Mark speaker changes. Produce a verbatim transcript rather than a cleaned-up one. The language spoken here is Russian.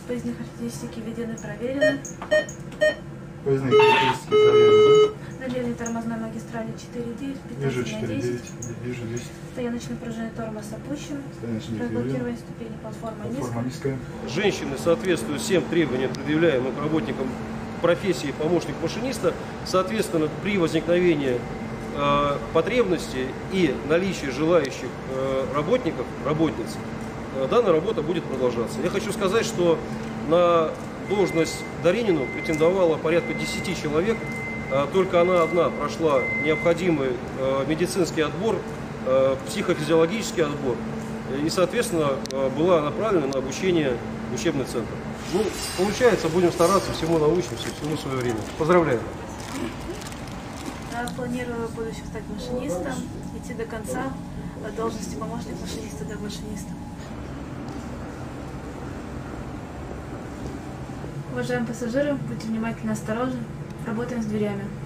Speaker 1: Поездные характеристики введены, проверены.
Speaker 2: Поездные характеристики проверены.
Speaker 1: На левой тормозной магистрали четыре девять,
Speaker 2: Вижу
Speaker 1: пятнадцать на
Speaker 2: четыре
Speaker 1: десять.
Speaker 2: девять, вижу десять.
Speaker 1: Стояночный пружинный тормоз опущен.
Speaker 2: Стояночный
Speaker 1: Разблокирование ступени, платформа,
Speaker 2: Платформа
Speaker 1: низкая.
Speaker 2: низкая.
Speaker 3: Женщины соответствуют всем требованиям, предъявляемым работникам профессии помощник машиниста. Соответственно, при возникновении э, потребности и наличии желающих э, работников, работниц, э, данная работа будет продолжаться. Я хочу сказать, что на должность Даринину претендовало порядка десяти человек. Э, только она одна прошла необходимый э, медицинский отбор, э, психофизиологический отбор и, соответственно, э, была направлена на обучение в учебный центр. Ну, получается, будем стараться, всему научимся, всему свое время. Поздравляю.
Speaker 1: Я планирую в будущем стать машинистом, идти до конца от должности помощник машиниста до машиниста. Уважаемые пассажиры, будьте внимательны и осторожны. Работаем с дверями.